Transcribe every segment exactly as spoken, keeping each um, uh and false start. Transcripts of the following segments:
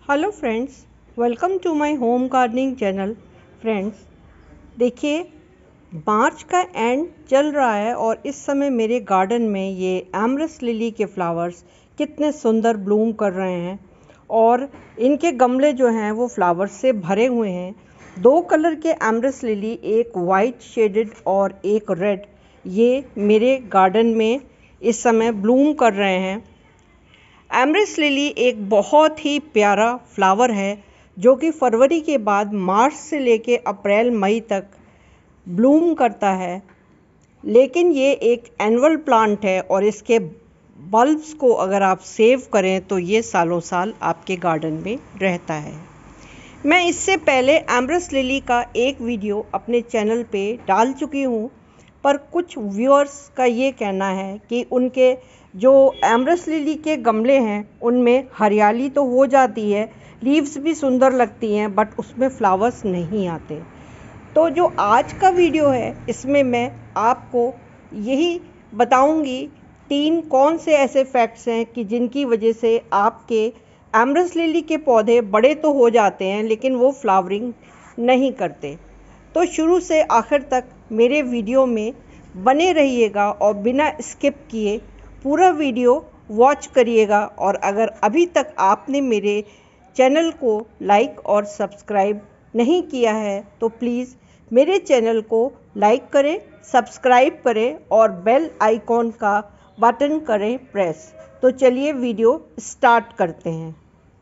Hello friends, welcome to my home gardening channel. Friends देखिए, मार्च का एंड चल रहा है और इस समय मेरे गार्डन में ये एमरस लिली के फ्लावर्स कितने सुंदर ब्लूम कर रहे हैं और इनके गमले जो हैं वो फ्लावर्स से भरे हुए हैं। दो कलर के एमरस लिली, एक वाइट शेडेड और एक रेड, ये मेरे गार्डन में इस समय ब्लूम कर रहे हैं। एमरस लिली एक बहुत ही प्यारा फ्लावर है जो कि फरवरी के बाद मार्च से लेके अप्रैल मई तक ब्लूम करता है। लेकिन ये एक एनुअल प्लांट है और इसके बल्ब्स को अगर आप सेव करें तो ये सालों साल आपके गार्डन में रहता है। मैं इससे पहले एमरस लिली का एक वीडियो अपने चैनल पे डाल चुकी हूँ, पर कुछ व्यूअर्स का ये कहना है कि उनके जो एमरस लिली के गमले हैं उनमें हरियाली तो हो जाती है, लीव्स भी सुंदर लगती हैं, बट उसमें फ्लावर्स नहीं आते। तो जो आज का वीडियो है इसमें मैं आपको यही बताऊंगी तीन कौन से ऐसे फैक्ट्स हैं कि जिनकी वजह से आपके एमरस लिली के पौधे बड़े तो हो जाते हैं लेकिन वो फ्लावरिंग नहीं करते। तो शुरू से आखिर तक मेरे वीडियो में बने रहिएगा और बिना स्किप किए पूरा वीडियो वॉच करिएगा। और अगर अभी तक आपने मेरे चैनल को लाइक और सब्सक्राइब नहीं किया है तो प्लीज़ मेरे चैनल को लाइक करें, सब्सक्राइब करें और बेल आइकॉन का बटन करें प्रेस। तो चलिए वीडियो स्टार्ट करते हैं।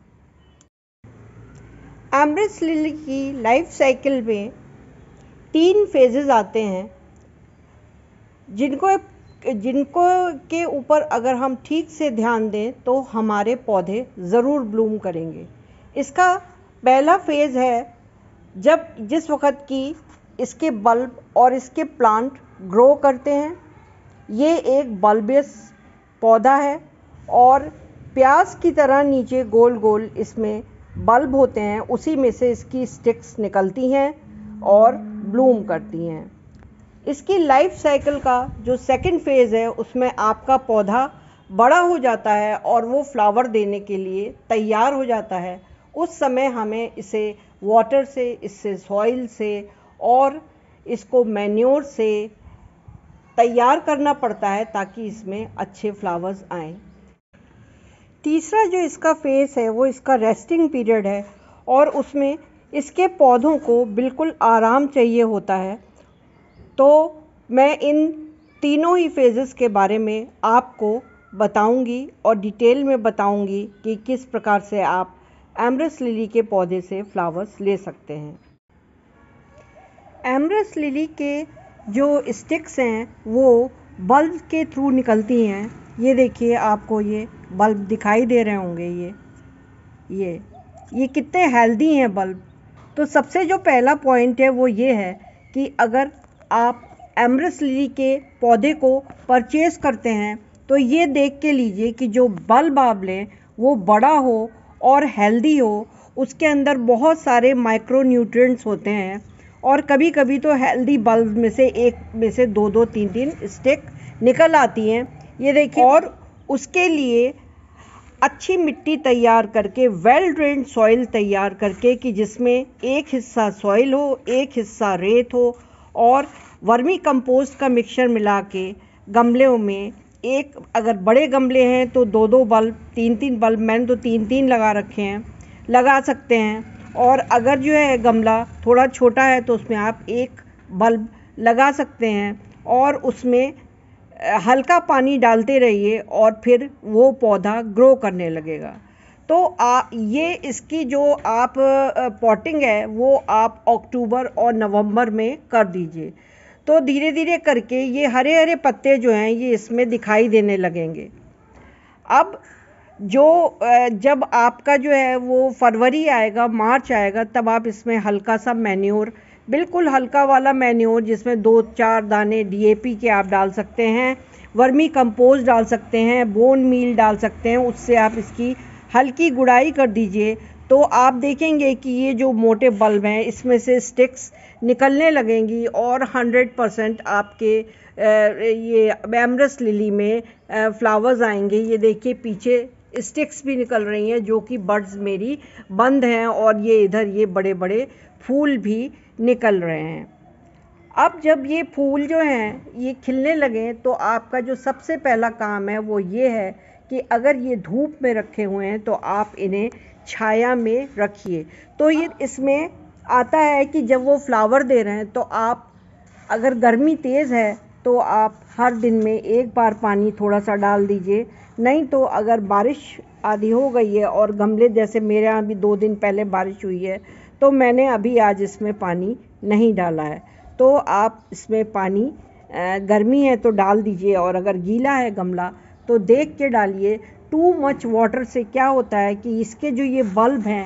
एमरस लिली की लाइफ साइकिल में तीन फेजेस आते हैं जिनको जिनको के ऊपर अगर हम ठीक से ध्यान दें तो हमारे पौधे ज़रूर ब्लूम करेंगे। इसका पहला फेज़ है जब जिस वक़्त की इसके बल्ब और इसके प्लांट ग्रो करते हैं। ये एक बल्बस पौधा है और प्याज की तरह नीचे गोल गोल इसमें बल्ब होते हैं, उसी में से इसकी स्टिक्स निकलती हैं और ब्लूम करती हैं। इसकी लाइफ साइकिल का जो सेकंड फेज़ है उसमें आपका पौधा बड़ा हो जाता है और वो फ्लावर देने के लिए तैयार हो जाता है। उस समय हमें इसे वाटर से, इससे सॉइल से और इसको मैन्योर से तैयार करना पड़ता है ताकि इसमें अच्छे फ्लावर्स आएँ। तीसरा जो इसका फेज़ है वो इसका रेस्टिंग पीरियड है और उसमें इसके पौधों को बिल्कुल आराम चाहिए होता है। तो मैं इन तीनों ही फेजेस के बारे में आपको बताऊंगी और डिटेल में बताऊंगी कि किस प्रकार से आप एमरस लिली के पौधे से फ्लावर्स ले सकते हैं। एमरस लिली के जो स्टिक्स हैं वो बल्ब के थ्रू निकलती हैं। ये देखिए, आपको ये बल्ब दिखाई दे रहे होंगे। ये ये ये कितने हेल्दी हैं बल्ब। तो सबसे जो पहला पॉइंट है वो ये है कि अगर आप एमरस लिली के पौधे को परचेज़ करते हैं तो ये देख के लीजिए कि जो बल्ब आप लें वो बड़ा हो और हेल्दी हो, उसके अंदर बहुत सारे माइक्रो न्यूट्रिएंट्स होते हैं और कभी कभी तो हेल्दी बल्ब में से एक में से दो दो तीन तीन स्टिक निकल आती हैं। ये देखिए, और उसके लिए अच्छी मिट्टी तैयार करके, वेल ड्रेन्ड सॉइल तैयार करके कि जिसमें एक हिस्सा सॉइल हो, एक हिस्सा रेत हो, और वर्मी कंपोस्ट का मिक्सचर मिला के गमलों में, एक अगर बड़े गमले हैं तो दो दो बल्ब, तीन तीन बल्ब, मैंने तो तीन तीन लगा रखे हैं, लगा सकते हैं। और अगर जो है गमला थोड़ा छोटा है तो उसमें आप एक बल्ब लगा सकते हैं और उसमें हल्का पानी डालते रहिए और फिर वो पौधा ग्रो करने लगेगा। तो आ, ये इसकी जो आप पॉटिंग है वो आप अक्टूबर और नवंबर में कर दीजिए। तो धीरे धीरे करके ये हरे हरे पत्ते जो हैं ये इसमें दिखाई देने लगेंगे। अब जो जब आपका जो है वो फरवरी आएगा, मार्च आएगा, तब आप इसमें हल्का सा मैन्योर, बिल्कुल हल्का वाला मैन्योर जिसमें दो चार दाने डीएपी के आप डाल सकते हैं, वर्मी कंपोस्ट डाल सकते हैं, बोन मील डाल सकते हैं, उससे आप इसकी हल्की गुड़ाई कर दीजिए। तो आप देखेंगे कि ये जो मोटे बल्ब हैं इसमें से स्टिक्स निकलने लगेंगी और हंड्रेड परसेंट आपके ये एमरस लिली में फ्लावर्स आएंगे। ये देखिए, पीछे स्टिक्स भी निकल रही हैं जो कि बड्स मेरी बंद हैं, और ये इधर ये बड़े बड़े फूल भी निकल रहे हैं। अब जब ये फूल जो हैं ये खिलने लगे तो आपका जो सबसे पहला काम है वो ये है कि अगर ये धूप में रखे हुए हैं तो आप इन्हें छाया में रखिए। तो ये इसमें आता है कि जब वो फ्लावर दे रहे हैं तो आप, अगर गर्मी तेज़ है तो आप हर दिन में एक बार पानी थोड़ा सा डाल दीजिए, नहीं तो अगर बारिश आदि हो गई है और गमले, जैसे मेरे यहाँ भी दो दिन पहले बारिश हुई है तो मैंने अभी आज इसमें पानी नहीं डाला है, तो आप इसमें पानी, गर्मी है तो डाल दीजिए, और अगर गीला है गमला तो देख के डालिए। टू मच वाटर से क्या होता है कि इसके जो ये बल्ब हैं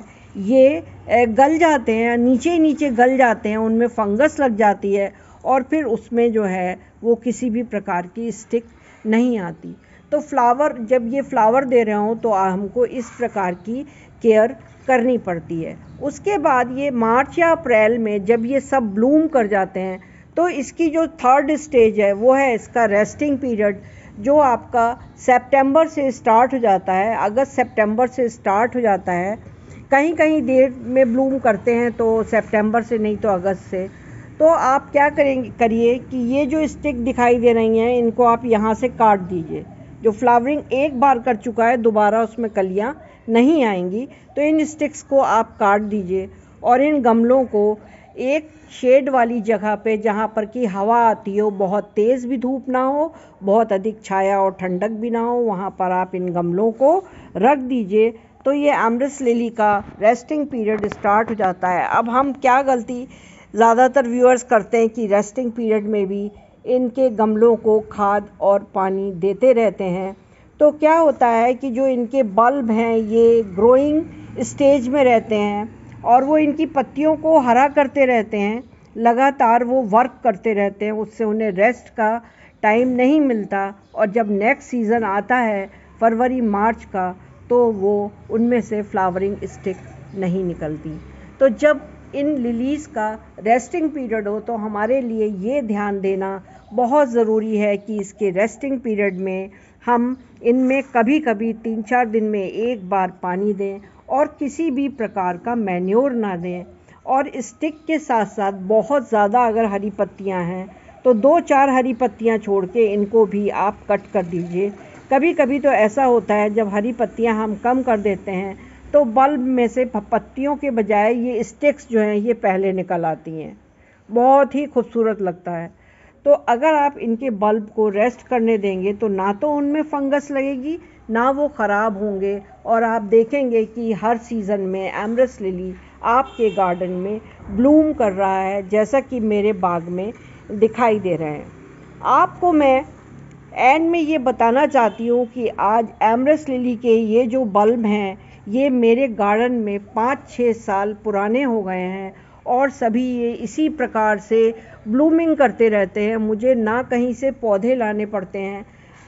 ये गल जाते हैं, नीचे नीचे गल जाते हैं, उनमें फंगस लग जाती है और फिर उसमें जो है वो किसी भी प्रकार की स्टिक नहीं आती। तो फ्लावर, जब ये फ्लावर दे रहे हो तो हमको इस प्रकार की केयर करनी पड़ती है। उसके बाद ये मार्च या अप्रैल में जब ये सब ब्लूम कर जाते हैं तो इसकी जो थर्ड स्टेज है वो है इसका रेस्टिंग पीरियड, जो आपका सितंबर से स्टार्ट हो जाता है, अगस्त सितंबर से स्टार्ट हो जाता है। कहीं कहीं देर में ब्लूम करते हैं तो सितंबर से, नहीं तो अगस्त से। तो आप क्या करेंगे, करिए कि ये जो स्टिक दिखाई दे रही हैं इनको आप यहाँ से काट दीजिए। जो फ्लावरिंग एक बार कर चुका है दोबारा उसमें कलियाँ नहीं आएंगी, तो इन स्टिक्स को आप काट दीजिए और इन गमलों को एक शेड वाली जगह पे, जहाँ पर कि हवा आती हो, बहुत तेज़ भी धूप ना हो, बहुत अधिक छाया और ठंडक भी ना हो, वहाँ पर आप इन गमलों को रख दीजिए। तो ये एमरस लिली का रेस्टिंग पीरियड स्टार्ट हो जाता है। अब हम क्या गलती ज़्यादातर व्यूअर्स करते हैं कि रेस्टिंग पीरियड में भी इनके गमलों को खाद और पानी देते रहते हैं। तो क्या होता है कि जो इनके बल्ब हैं ये ग्रोइंग स्टेज में रहते हैं और वो इनकी पत्तियों को हरा करते रहते हैं, लगातार वो वर्क करते रहते हैं, उससे उन्हें रेस्ट का टाइम नहीं मिलता। और जब नेक्स्ट सीज़न आता है फरवरी मार्च का तो वो उनमें से फ्लावरिंग स्टिक नहीं निकलती। तो जब इन लिलीज़ का रेस्टिंग पीरियड हो तो हमारे लिए ये ध्यान देना बहुत ज़रूरी है कि इसके रेस्टिंग पीरियड में हम इनमें कभी कभी तीन चार दिन में एक बार पानी दें और किसी भी प्रकार का मैन्योर ना दें। और स्टिक के साथ साथ बहुत ज़्यादा अगर हरी पत्तियां हैं तो दो चार हरी पत्तियां छोड़ के इनको भी आप कट कर दीजिए। कभी कभी तो ऐसा होता है जब हरी पत्तियां हम कम कर देते हैं तो बल्ब में से पत्तियों के बजाय ये स्टिक्स जो हैं ये पहले निकल आती हैं, बहुत ही खूबसूरत लगता है। तो अगर आप इनके बल्ब को रेस्ट करने देंगे तो ना तो उनमें फंगस लगेगी, ना वो ख़राब होंगे, और आप देखेंगे कि हर सीज़न में एमरस लिली आपके गार्डन में ब्लूम कर रहा है, जैसा कि मेरे बाग में दिखाई दे रहे हैं। आपको मैं एंड में ये बताना चाहती हूँ कि आज एमरस लिली के ये जो बल्ब हैं ये मेरे गार्डन में पाँच छः साल पुराने हो गए हैं और सभी ये इसी प्रकार से ब्लूमिंग करते रहते हैं। मुझे ना कहीं से पौधे लाने पड़ते हैं,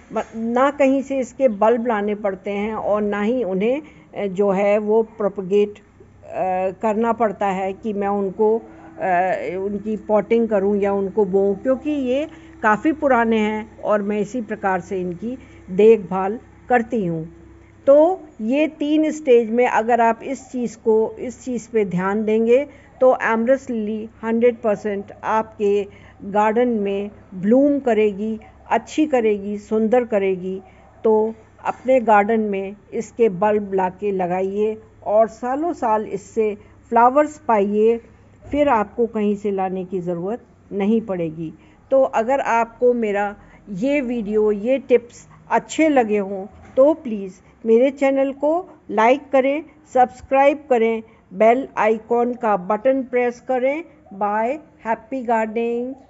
ना कहीं से इसके बल्ब लाने पड़ते हैं, और ना ही उन्हें जो है वो प्रोपगेट करना पड़ता है कि मैं उनको उनकी पॉटिंग करूं या उनको बोऊं, क्योंकि ये काफ़ी पुराने हैं और मैं इसी प्रकार से इनकी देखभाल करती हूं। तो ये तीन स्टेज में अगर आप इस चीज़ को इस चीज़ पे ध्यान देंगे तो एमरस लिली हंड्रेड परसेंट आपके गार्डन में ब्लूम करेगी, अच्छी करेगी, सुंदर करेगी। तो अपने गार्डन में इसके बल्ब लाके लगाइए और सालों साल इससे फ्लावर्स पाइए, फिर आपको कहीं से लाने की ज़रूरत नहीं पड़ेगी। तो अगर आपको मेरा ये वीडियो, ये टिप्स अच्छे लगे हों तो प्लीज़ मेरे चैनल को लाइक करें, सब्सक्राइब करें, बेल आइकॉन का बटन प्रेस करें। Bye, happy gardening.